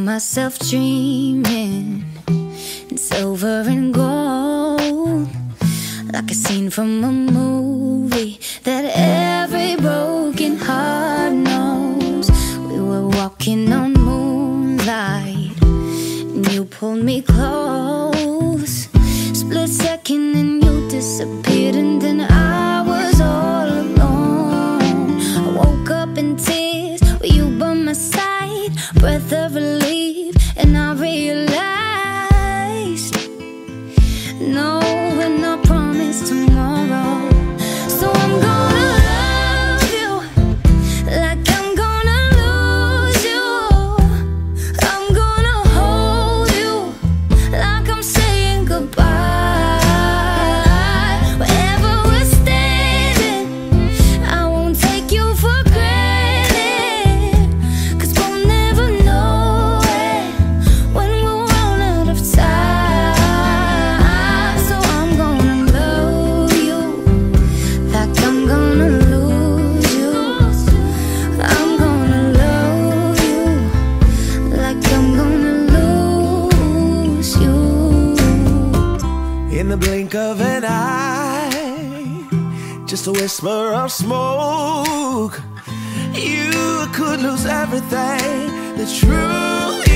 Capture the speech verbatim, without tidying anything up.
myself dreaming in silver and gold, like a scene from a movie that every broken heart knows. We were walking on moonlight and you pulled me close. Split second and you disappeared, and then I was all alone. I woke up in tears with you by my side, breath of relief, and I realized no, we're not promised tomorrow. So I'm gonna love you like I'm gonna lose you. I'm gonna hold you like I'm saying goodbye. Wherever we're standing, I won't take you for granted, 'cause we'll never know it when we'll run out of time. So I'm gonna love you like I'm gonna lose you. I'm gonna love you like I'm gonna lose you. In the blink of an eye, just a whisper of smoke, you could lose everything. The truth